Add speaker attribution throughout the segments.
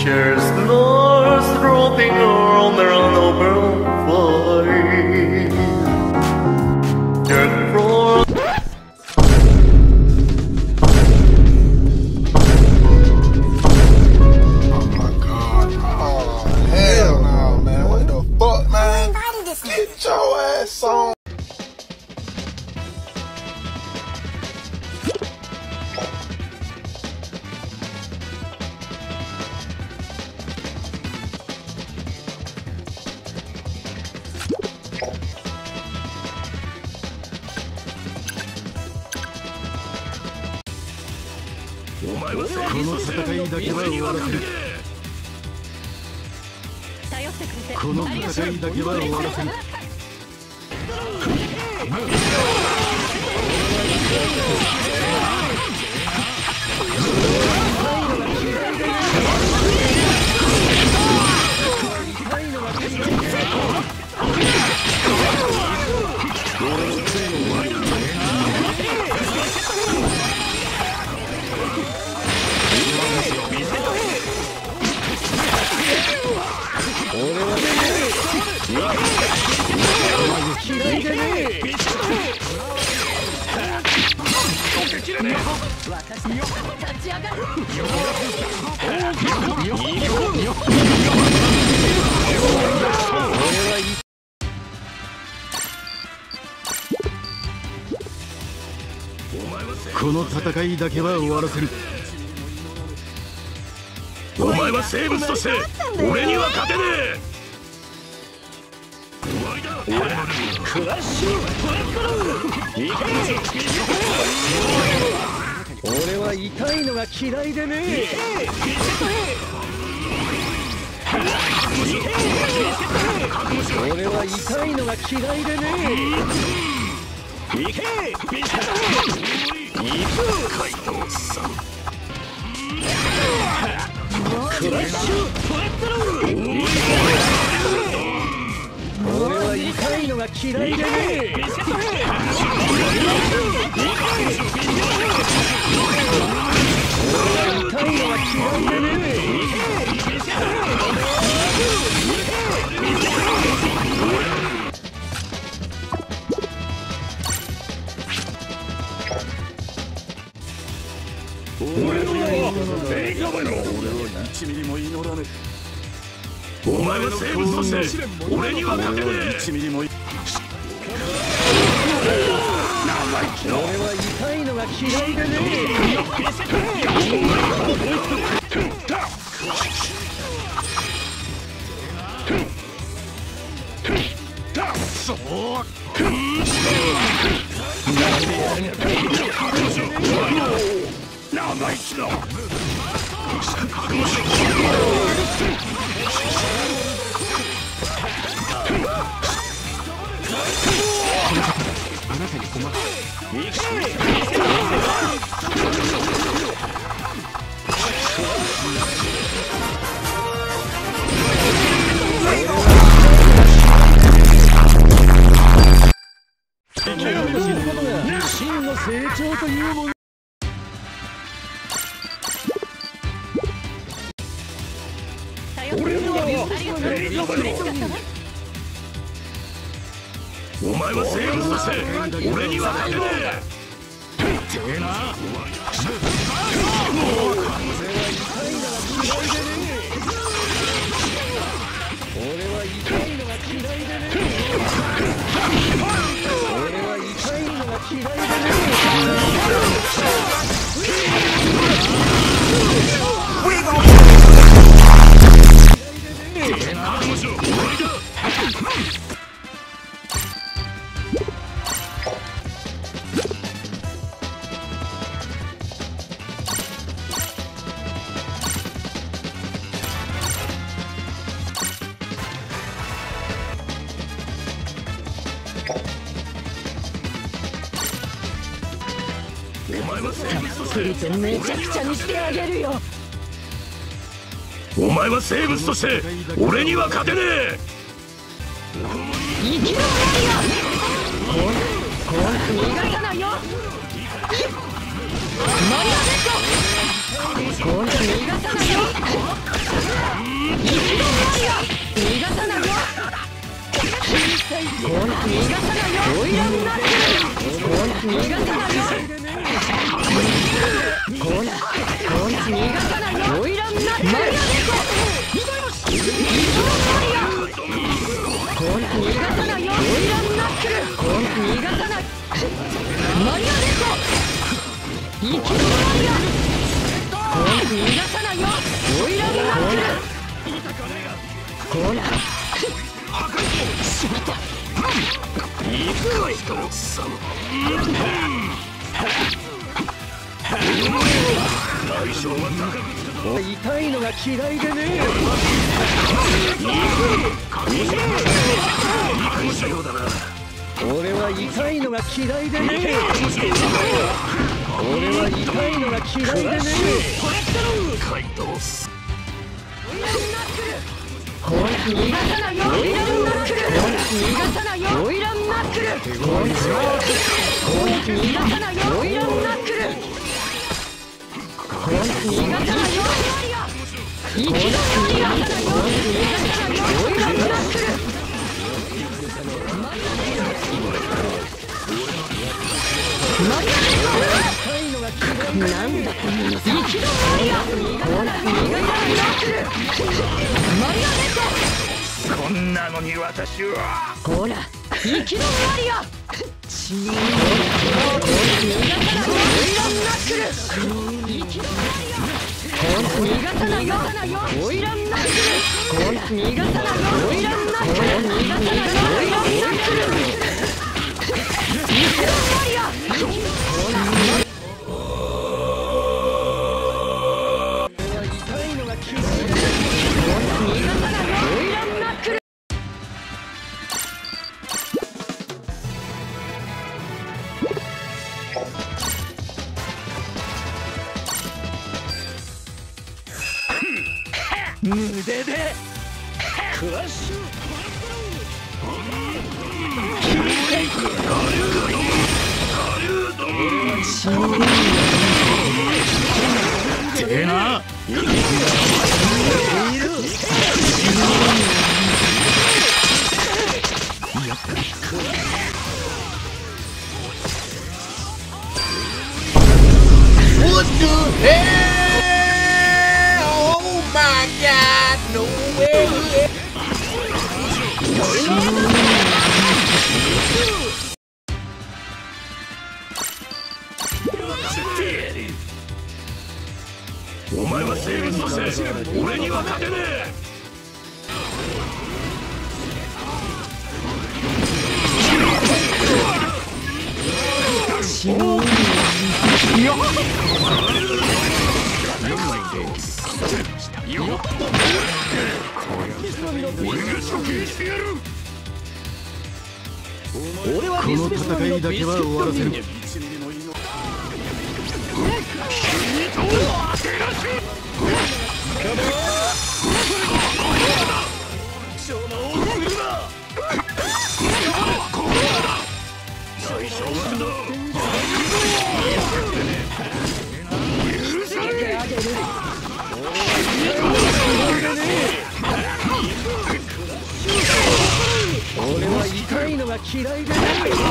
Speaker 1: Cheers, North rotting around open fire. Jerk from
Speaker 2: Oh my god. Oh hell no, man. What the fuck, man? Get your ass on.
Speaker 3: この戦いだけは終わらせる。この戦いだけは終わらせる。この戦いだけは終わらせる。お前は生物として俺には勝てねえ。クラッシュ俺は痛いのが嫌いでね。俺は痛いのが嫌いでね。行け行くカイドウさん。クラッシュ俺は痛いのが嫌いでね。俺は痛いのが嫌いでね。俺の名はベイカメロ。俺は1ミリも祈らぬ。お前は生物として俺には勝てねえ。1ミリも俺は痛いのが嫌いでね。そう長い気だ。あなたに困る。真の成長というもの。お前は生物として俺には勝てねえ。てえな。俺は痛いのが嫌いでね。俺は痛いのが嫌いでね。めちゃくちゃにしてあげるよ。お前は生物として俺には勝てねえ。生きろワイヤー。逃がさないよ。マリアネット。逃がさないよ。
Speaker 4: 痛いのが嫌いでね。俺は痛いのが嫌いでね。俺は痛いのが嫌いでね。逃がさないよ。オイランナックル。逃がさないよ。オイランナックル。逃がさないよ。オイランナックル。逃がさないよ。生き残りや。逃がさないよ。オイランナックル。なんだこの生き残りや。逃がさないよ。マリアネット。
Speaker 3: こんなのに私は
Speaker 4: ほら生き残りや。死ぬ。逃がさないよ。オイランナックル。生き残りや。逃がさないよ。オイランナックル。逃がさないよ。オイランナックル。逃がさないよ。オイランナックル。生き残りや。腕でクラッシュ。
Speaker 3: てえな。
Speaker 2: What the hell? Oh my God, no way.
Speaker 3: お前は生物として俺には勝てねえ。
Speaker 4: この戦いだけは終わらせる。俺は痛いのが嫌いでね。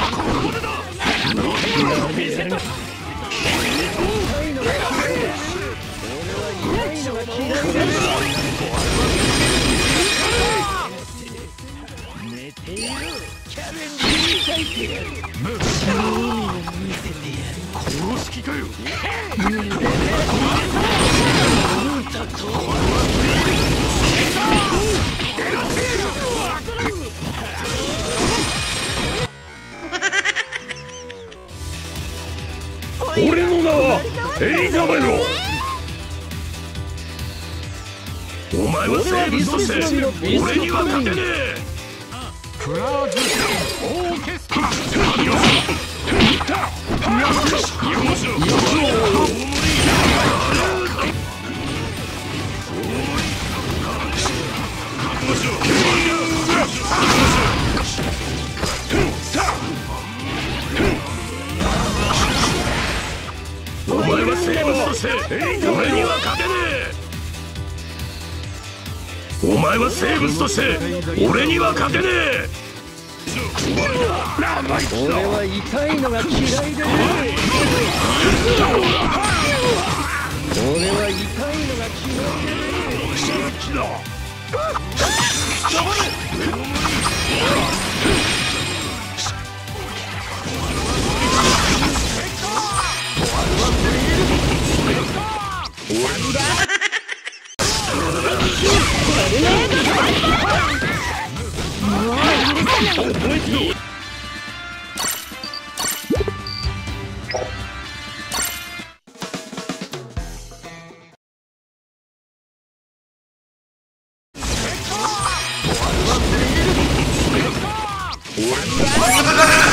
Speaker 4: 寝ているキャベンに抱いてやる。見せてやる。
Speaker 3: 殺す気かよ。俺の名はエリザベロ。お前は生物として俺には勝てねえ。クラウズオーケストラ。お前は生物として俺には勝てねえ。お前は生物として俺には勝てねえ。
Speaker 4: 俺は痛いのが嫌いでね。俺は痛いのが嫌いでね。
Speaker 1: 終わり